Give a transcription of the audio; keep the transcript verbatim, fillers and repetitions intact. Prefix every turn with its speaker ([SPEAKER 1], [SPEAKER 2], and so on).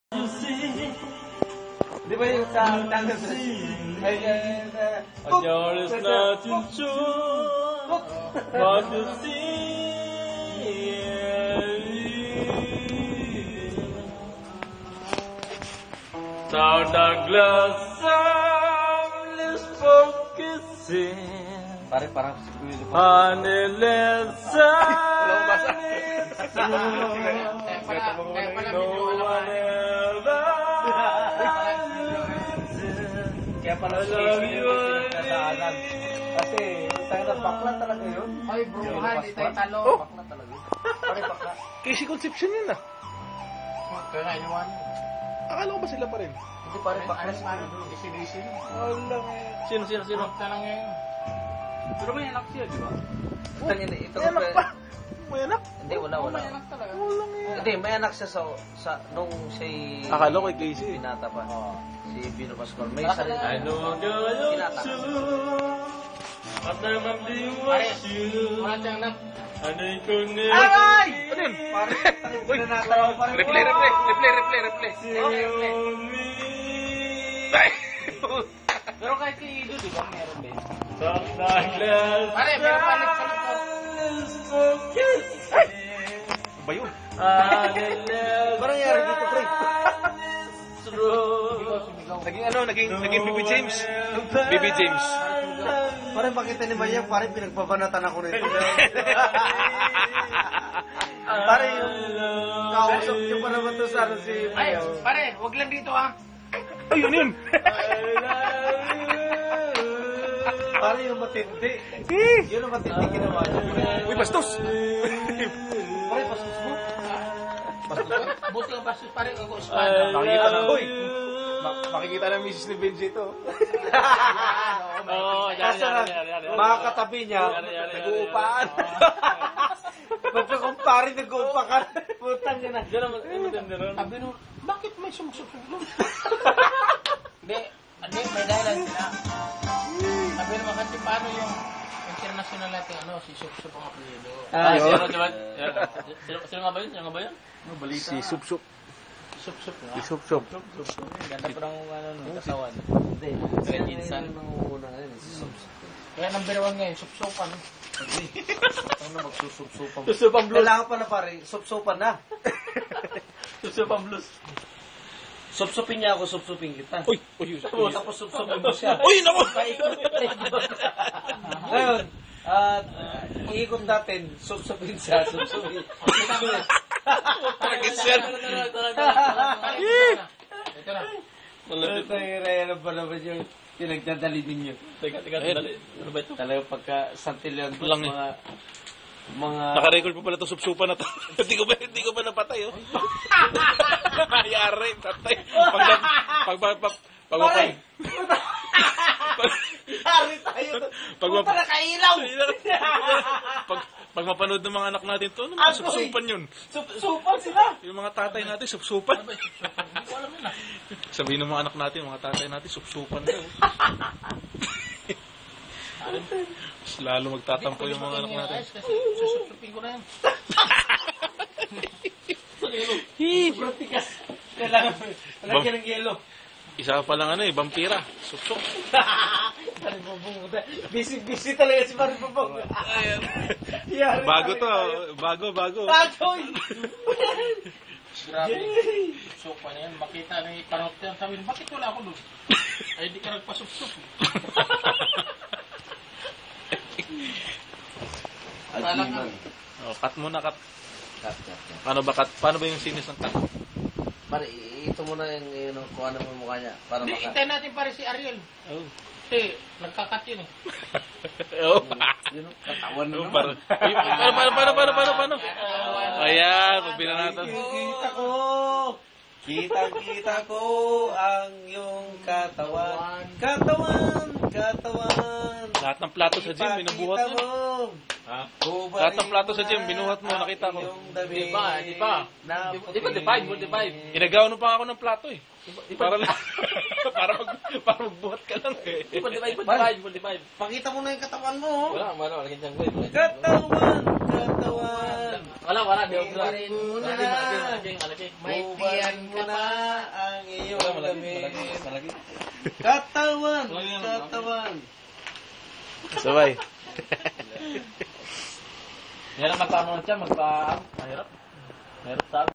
[SPEAKER 1] Di ba yung sa tangan sa ay
[SPEAKER 2] Yours nothing true, but you see. Now the glass is focusing.
[SPEAKER 1] pare parang
[SPEAKER 2] Honey, listen.
[SPEAKER 1] Kaya pala si Casey yung pinagdadaanan. Kasi, tayo na bakla talaga yun.
[SPEAKER 3] Ay, bruhan, di tayo talo.
[SPEAKER 1] Bakla talaga yun. Pare bakla.
[SPEAKER 4] Casey Concepcion yun ah.
[SPEAKER 3] Kaya nga inuwan.
[SPEAKER 4] Akala ko ba sila pa rin?
[SPEAKER 1] Hindi pare bakla si
[SPEAKER 3] Disi-disi.
[SPEAKER 4] Wala nga.
[SPEAKER 2] Sino, sino, sino?
[SPEAKER 3] Sinok na lang ngayon. Pero may anak siya, di ba?
[SPEAKER 1] Tangin na ito.
[SPEAKER 4] May anak pa. May anak?
[SPEAKER 1] Hindi, wala, wala.
[SPEAKER 3] May anak talaga.
[SPEAKER 4] Wala nga.
[SPEAKER 1] Hindi, may anak siya sa, sa nung siya'y
[SPEAKER 4] Akala ko kay Casey.
[SPEAKER 1] binata pa. Si Bino Pascual. May
[SPEAKER 3] Baka
[SPEAKER 1] sarili.
[SPEAKER 2] I know a girl you I've never been with you.
[SPEAKER 3] Wala siyang anak.
[SPEAKER 2] And I could never
[SPEAKER 1] Aray!
[SPEAKER 4] Ano yun?
[SPEAKER 1] Pare,
[SPEAKER 4] Uy,
[SPEAKER 1] pinanatawa pa rin.
[SPEAKER 4] replay, replay, replay, replay, replay.
[SPEAKER 2] feel me.
[SPEAKER 4] Ay!
[SPEAKER 3] Pero kahit kay Ido, di ba? Meron din.
[SPEAKER 2] Sometimes glass
[SPEAKER 3] Pare, pero palit sa likod.
[SPEAKER 2] is focusing.
[SPEAKER 4] Ba yun?
[SPEAKER 1] Parang nangyari dito, pre.
[SPEAKER 4] Naging ano, naging, naging B B James. B B James.
[SPEAKER 1] Parang pakita ni Maya, parang pinagpapanatan ako nito. Parang yung kausap niyo pa naman to sa ano si
[SPEAKER 3] Ay,
[SPEAKER 1] Maya.
[SPEAKER 3] pare, wag lang dito ah.
[SPEAKER 4] Ay, yun yun.
[SPEAKER 1] Parang yung matindi. Yun ang matindi ginawa niya.
[SPEAKER 4] Uy, bastos.
[SPEAKER 1] Parang pastos mo.
[SPEAKER 3] Buti ang bastos, pare, ako espada.
[SPEAKER 4] Makikita na,
[SPEAKER 1] Uy!
[SPEAKER 4] Ma- makikita na missus ni Benji ito.
[SPEAKER 2] Oh, yan,
[SPEAKER 1] Kaso
[SPEAKER 2] yan,
[SPEAKER 1] lang,
[SPEAKER 2] yan, yan, yan.
[SPEAKER 1] mga katabi niya,
[SPEAKER 2] Yan, yan, yan, yan.
[SPEAKER 1] nag-uupaan. Magkakumpare, nag-uupa ka. Putang niya na.
[SPEAKER 2] Diyan naman, ang matindi ron.
[SPEAKER 3] Sabi nun, bakit may sumususuglong? Hindi, hindi, may dahilan sila. Sabi naman kasi paano yung international natin, ano, si Sup-Sup ang apelido.
[SPEAKER 2] Ah,
[SPEAKER 1] yun.
[SPEAKER 2] sino, diba? Sino, sino nga ba yun? Sino nga ba yun?
[SPEAKER 4] Si Sup Sup.
[SPEAKER 3] Sup-Sup
[SPEAKER 4] Si
[SPEAKER 3] nga.
[SPEAKER 4] Sup Sup.
[SPEAKER 3] Ganda pa ng ano, ng katawan.
[SPEAKER 1] Hindi.
[SPEAKER 3] Kaya Jinsan.
[SPEAKER 1] Yung nangunguna ngayon, si Subs.
[SPEAKER 3] Kaya number one ngayon, Sup-Supan.
[SPEAKER 1] Ano magsusup-supan?
[SPEAKER 2] Susupang blues.
[SPEAKER 1] Kailangan pa na pare, sup-supan na.
[SPEAKER 2] Susupang blues.
[SPEAKER 1] Sup-supin niya ako, sup-supin kita.
[SPEAKER 4] Uy, uy, uy.
[SPEAKER 1] Tapos, tapos sup-supin mo siya.
[SPEAKER 4] Uy, naku!
[SPEAKER 1] Ngayon, at uh, iikot natin, sup-supin siya, sup-supin.
[SPEAKER 4] Target yan.
[SPEAKER 3] Ito na.
[SPEAKER 1] Ito yung reyero pa naman yung pinagdadali ninyo.
[SPEAKER 2] Teka, teka, dali. Ano ba ito?
[SPEAKER 1] Talagang pagka santilyan po
[SPEAKER 4] Lang eh.
[SPEAKER 1] mga mga
[SPEAKER 4] Naka-record pa pala itong sup-supan na to. Hindi ko ba, hindi ko ba napatay, oh. Yari, patay. Pag, pag, pag, pag, pag, pag,
[SPEAKER 1] Hari tayo.
[SPEAKER 4] Pag,
[SPEAKER 1] Puta na kailaw.
[SPEAKER 4] pag, pag mapanood ng mga anak natin to, ano mga sup-supan yun?
[SPEAKER 1] Sup-supan sila.
[SPEAKER 4] Yung mga tatay natin, sup-supan.
[SPEAKER 3] Hindi ko alam yun ah.
[SPEAKER 4] Sabihin ng mga anak natin, mga tatay natin, sup-supan daw. Mas lalo magtatampo yung mga anak natin.
[SPEAKER 3] Kasi susup-supin ko na yan.
[SPEAKER 1] Pratikas. Kailangan lagyan ng yelo.
[SPEAKER 4] Isa pa lang ano eh, vampira. Sup-sup.
[SPEAKER 1] Busy-busy talaga si Maripabong.
[SPEAKER 4] Bago to, bago, bago.
[SPEAKER 1] Bagoy!
[SPEAKER 3] Grabe. Sup-sup na yan. Makita na yung parang yan. Sabi, bakit wala ako doon? Ay, di ka nagpasup-sup. Wala ka.
[SPEAKER 4] Oh, cut muna, cut.
[SPEAKER 1] Cut, cut, cut.
[SPEAKER 4] Paano ba cut? Paano ba yung sinis ng cut?
[SPEAKER 1] Pare, ito muna yung, yung kung ano mo mukha niya. Para
[SPEAKER 3] Hindi,
[SPEAKER 1] maka...
[SPEAKER 3] hintayin natin pare si Ariel.
[SPEAKER 4] Oh.
[SPEAKER 3] Kasi, nagkakat yun eh.
[SPEAKER 4] Oh.
[SPEAKER 1] Yun, katawan na
[SPEAKER 4] Oh,
[SPEAKER 1] naman.
[SPEAKER 4] para, Ay, paano, paano, paano, paano, paano, paano? Ayan, pag binanatan.
[SPEAKER 1] Kita ko! Kita-kita ko ang iyong katawan. Katawan! Katawan!
[SPEAKER 4] Lahat ng plato sa gym, binubuhat mo. Ha? Lahat ng plato sa gym, binuhat mo, nakita ko.
[SPEAKER 3] Di ba? Di ba? Di ba divide mo, divide?
[SPEAKER 4] Inagawan mo pa ako ng plato eh. Para lang, para mag, para magbuhat ka lang eh.
[SPEAKER 3] Di ba divide mo, divide mo, divide?
[SPEAKER 1] Pakita mo na yung katawan mo. oh.
[SPEAKER 3] Wala, wala, wala kang ko.
[SPEAKER 1] Katawan! Katawan! katawan.
[SPEAKER 2] Wala, wala. Di ako
[SPEAKER 3] Ibarin mo na.
[SPEAKER 2] Malaki, malaki, malaki, malaki.
[SPEAKER 3] May
[SPEAKER 1] Uban
[SPEAKER 3] tiyan
[SPEAKER 1] mo
[SPEAKER 3] ka
[SPEAKER 1] na
[SPEAKER 3] pa.
[SPEAKER 1] ang iyong
[SPEAKER 2] Wala, malaki,
[SPEAKER 1] damit.
[SPEAKER 2] malaki, malaki.
[SPEAKER 1] Katawan,
[SPEAKER 2] Malaki, malaki.
[SPEAKER 1] katawan.
[SPEAKER 4] Sabay.
[SPEAKER 2] Yan ang magpaano siya, magpa... Mahirap. Mahirap sa